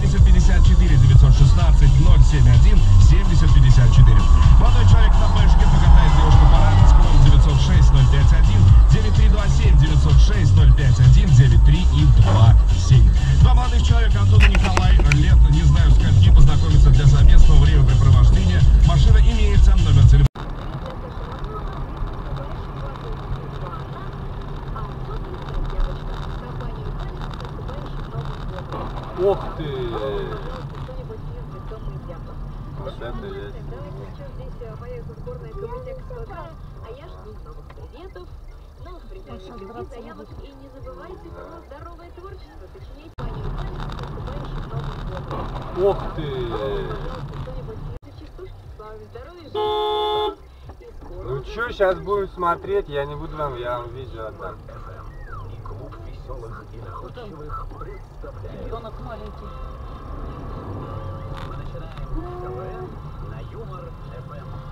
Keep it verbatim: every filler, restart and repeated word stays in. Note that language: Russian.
семьдесят пятьдесят четыре, девятьсот шестнадцать, ноль семь один, семьдесят пятьдесят четыре. Молодой человек на бэшке покатает девушку по Раменскому, девятьсот шесть, ноль пять один, девять три два семь, девятьсот шесть, ноль пять один, девять три и два семь. Два молодых человека, Антон и Николай, лет не знаю скольки, познакомиться для совместного времяпрепровождения. Машина имеется, номер телефона. Ух ты! Вот это есть. Поехала сборная комитета, а я жду новых приветов, новых прекрасных любви, заявок и не забывайте про здоровое творчество, точнее, наступающим Новым годом. Ух ты! Ну что, сейчас будем смотреть, я не буду вам, я вам видео отдам. И клуб веселых и находчивых представляет. Ребенок маленький. Мы начинаем КВН на Юмор эф эм.